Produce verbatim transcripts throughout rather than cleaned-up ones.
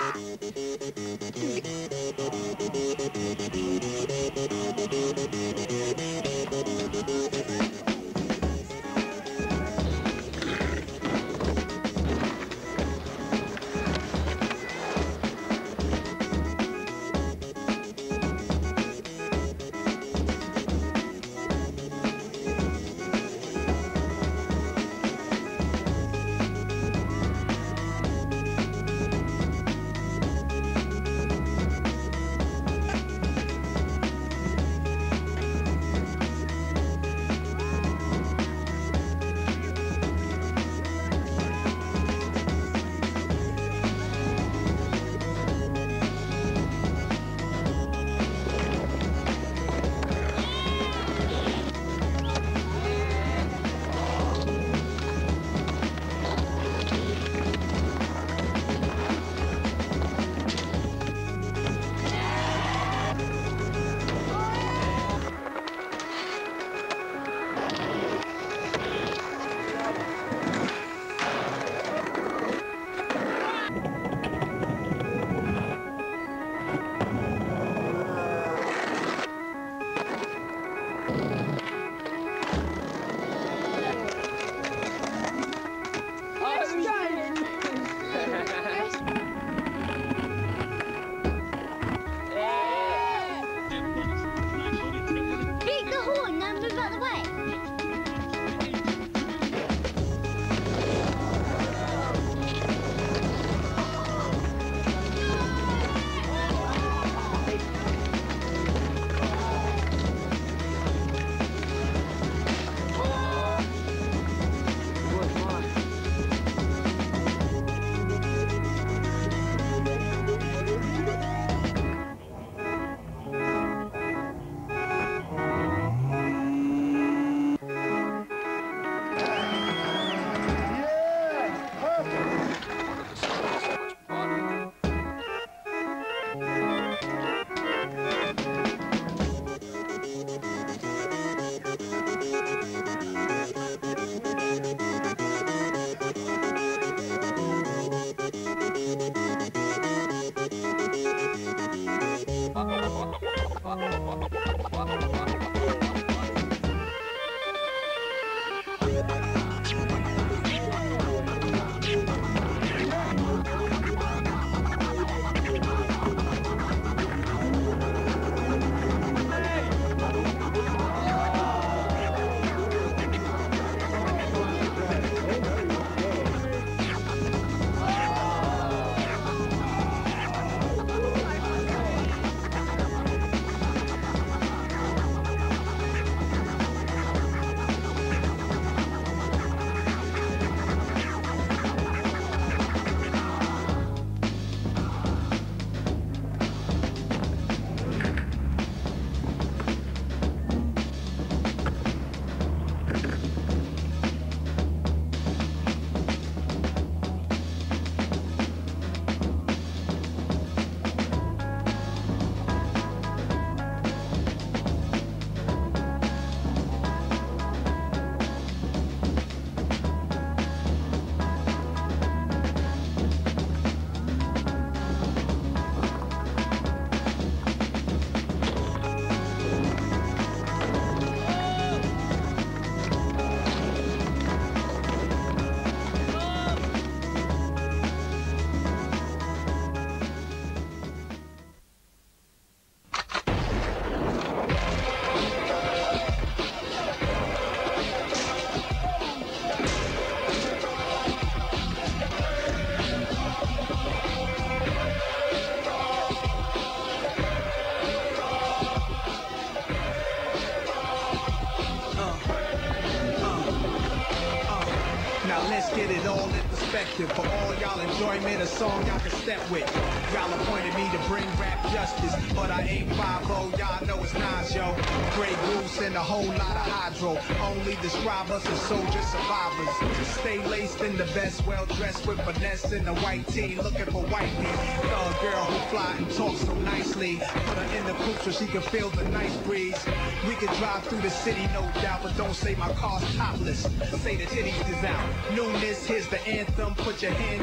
get it all in perspective. For all y'all enjoyment, a song y'all can step with. Y'all appointed me to bring rap justice, but I ain't five oh, y'all know it's Nas, yo. Grey Goose and a whole lot of hydro. Only describe us as soldier survivors. Stay laced in the best, well dressed with finesse in the white tee, looking for white meat. Thug girl who fly and talk so nicely. Put her in the coupe so she can feel the nice breeze. We can drive through the city, no doubt, but don't say my car's topless. Say the titties is out. Newness, here's the anthem. Put your hand up, that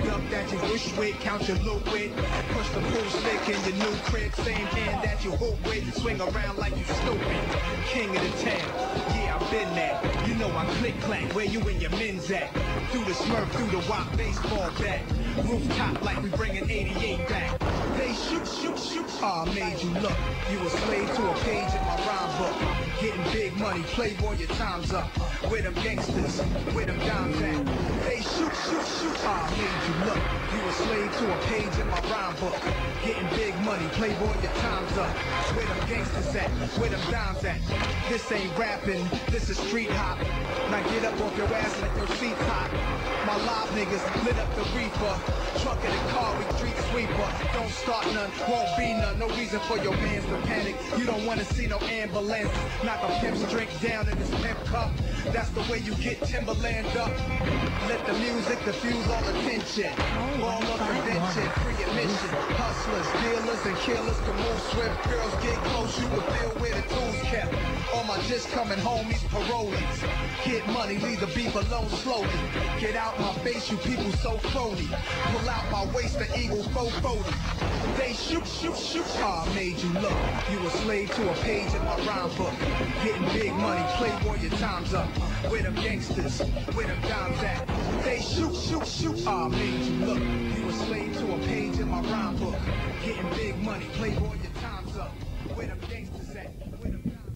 that you wish with, count your loot with. Push the pool slick in your new crib, same hand that you hoop with. Swing around like you stupid. King of the town, yeah, I've been there. You know I click clack, where you and your men's at? Through the Smurf, through the wop, baseball bat. Rooftop like we bringing eighty-eight back. They shoot, shoot, shoot. Ah, I made you look. You a slave to a page in my rhyme book. Getting big money, playboy, your time's up. Where them gangsters, where them dimes at? They shoot, shoot, shoot. Ah, I made you look. You a slave to a page in my rhyme book. Getting big money, playboy, your time's up. Where them gangsters at? Where them dimes at? This ain't rapping, this is street hop. Now get up off your ass and let your seats hot. My live niggas lit up the reefer. Truck in the car, we street sweeper. Don't start none, won't be none. No reason for your mans to panic. You don't wanna see no ambulance. Knock a pimp's drink down in his pimp cup. That's the way you get Timberland up. Let the music diffuse all attention. Ball of convention, free admission. Hustlers, dealers, and killers can move swift. Girls get close, you can feel where the tools kept. All my just coming homies, parolees. Get money, leave the beef alone slowly. Get out my face, you people so phony. Pull out my waist, the eagle four forty. They shoot, shoot, shoot. Ah, I made you look. You a slave to a page in my rhyme book. Getting big money, playboy, your time's up. Where them gangsters, where them dimes at? They shoot, shoot, shoot. Ah, I made you look. You a slave to a page in my rhyme book. Getting big money, playboy, your time's up. Where them gangsters at? Where them dimes?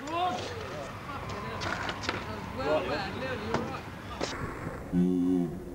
Well, you're right.